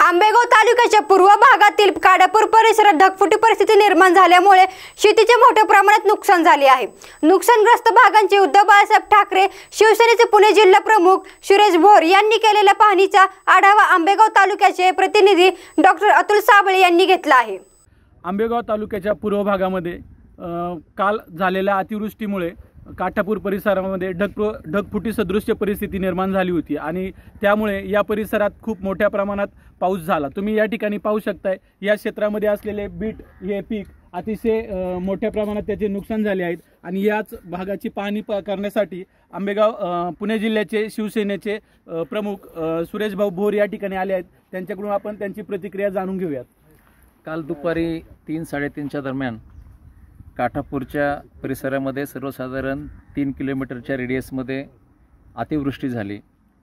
आंबेगाव तालुक्याच्या पूर्व भागातील काडापूर परिसरात ढगफुटी परिस्थिती निर्माण झाल्यामुळे शेतीचे मोठ्या प्रमाणात नुकसान झाले आहे। नुकसानग्रस्त भागांचे उद्धव बाळासाहेब ठाकरे शिवसेनेचे पुणे जिल्हा प्रमुख सुरेश भोर यांनी केलेल्या पाहणीचा आढावा आंबेगाव तालुक्याचे प्रतिनिधी डॉक्टर अतुल साबळे यांनी घेतला आहे। आंबेगाव तालुक्याच्या पूर्व भागामध्ये काल झालेल्या अतिवृष्टीमुळे काठापूर परिसरामध्ये ढगफुटी सदृश्य परिस्थिती निर्माण झाली होती आणि त्यामुळे या परिसरात खूप मोठ्या प्रमाणात पाऊस झाला। तुम्ही या ठिकाणी पाहू शकताय, या क्षेत्रामध्ये असलेले बीट हे पीक अतिशय मोठ्या प्रमाणात त्याचे नुकसान झाले आहेत आणि याच भागाची पाहणी करण्यासाठी आंबेगाव पुणे जिल्ह्याचे शिवसेनेचे प्रमुख सुरेश भाऊ भोर या ठिकाणी आले आहेत। त्यांच्याकडून आपण त्यांची प्रतिक्रिया जाणून घेऊयात। काल दुपारी 3-3:30च्या दरम्यान काठापूरच्या परिसरामध्ये सर्वसाधारण 3 किलोमीटरच्या रेडियसमध्ये अतिवृष्टी झाली।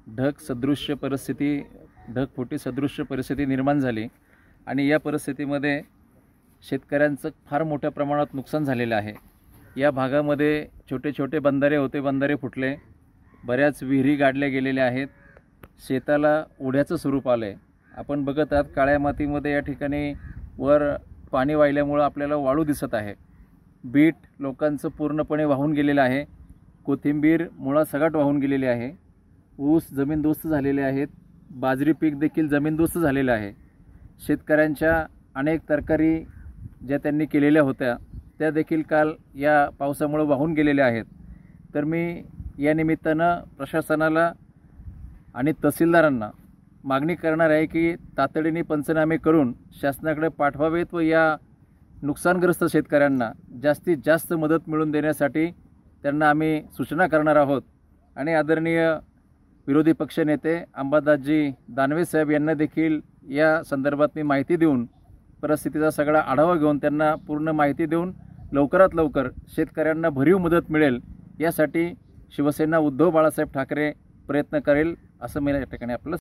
ढगफुटी सदृश्य परिस्थिती निर्माण झाली आणि या परिस्थितीमध्ये शेतकऱ्यांचं फार मोठ्या प्रमाणात नुकसान झालेलं आहे। या भागामध्ये छोटे छोटे बंधारे होते, बंधारे फुटले, बऱ्याच विहिरी गाडल्या गेलेल्या आहेत, शेताला ओढ्याचं स्वरूप आलं आहे। आपण बघत आहात काळ्या मातीमध्ये या ठिकाणी वर पाणी वाहिल्यामुळं आपल्याला वाळू दिसत आहे। बीट लोकांचं पूर्णपणे वाहून गेलेलं आहे, कोथिंबीर मुळासकट वाहून गेलेली आहे, ऊस जमीनदोस्त झालेले आहेत, बाजरी पीक देखील जमीनदोस्त झालेलं आहे। शेतकऱ्यांच्या अनेक तरकारी ज्या त्यांनी केलेल्या होत्या त्या देखील काल या पावसामुळे वाहून गेलेल्या आहेत। तर मी या निमित्तानं प्रशासनाला आणि तहसीलदारांना मागणी करणार आहे की तातडीने पंचनामे करून शासनाकडे पाठवावेत व या नुकसानग्रस्त शेतकऱ्यांना जास्तीत जास्त मदत मिळवून देण्यासाठी त्यांना आम्ही सूचना करणार आहोत। आणि आदरणीय विरोधी पक्षनेते अंबादासजी दानवे साहेब यांना देखील या संदर्भात मी माहिती देऊन परिस्थितीचा सगळा आढावा घेऊन त्यांना पूर्ण माहिती देऊन लवकरात लवकर शेतकऱ्यांना भरीव मदत मिळेल यासाठी शिवसेना उद्धव बाळासाहेब ठाकरे प्रयत्न करेल असं मी या ठिकाणी आपल्याला